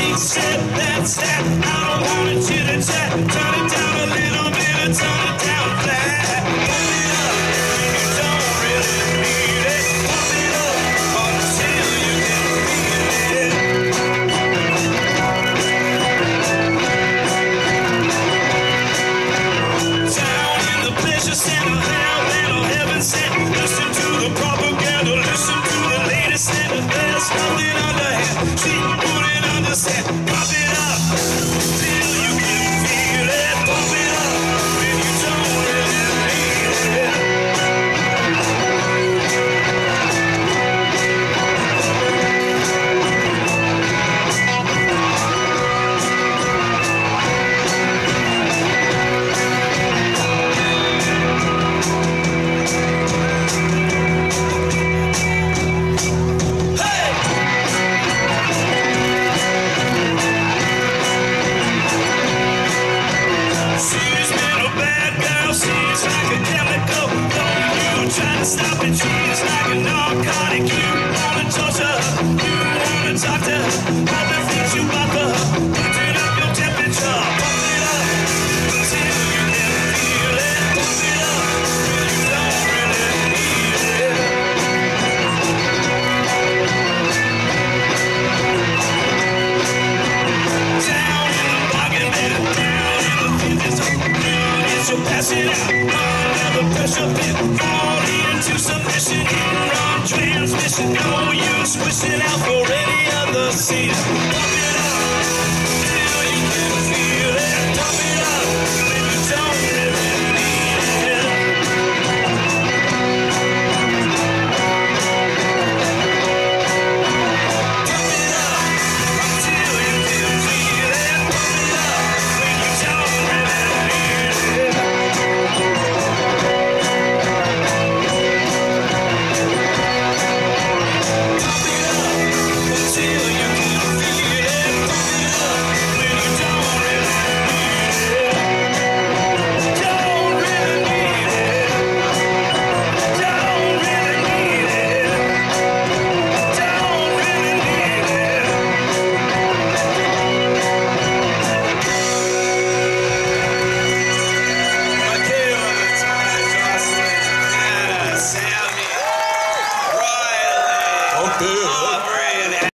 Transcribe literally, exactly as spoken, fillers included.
Step, that's that. I don't want it to the chat. Turn it down a little bit and turn it down flat. Pump it up when you don't really need it. Pump it up until you can feel it. Down in the pleasure center, hell, little heaven sent. Listen to the propaganda, listen to the latest center. There's nothing underhand. She wouldn't understand. Pump it up till you can feel it. Pump it up when you don't really need it. Stop it, she's like a narcotic. You wanna touch her, you wanna talk to her. All the things you bother her, putting up your temperature. Pump it up till you can feel it. Pump it up when you don't really need it. Down in the bargain bin, down in the fifties. You pass it out, under the pressure pit. To submission, in wrong transmission, no use wishing out for any other seat.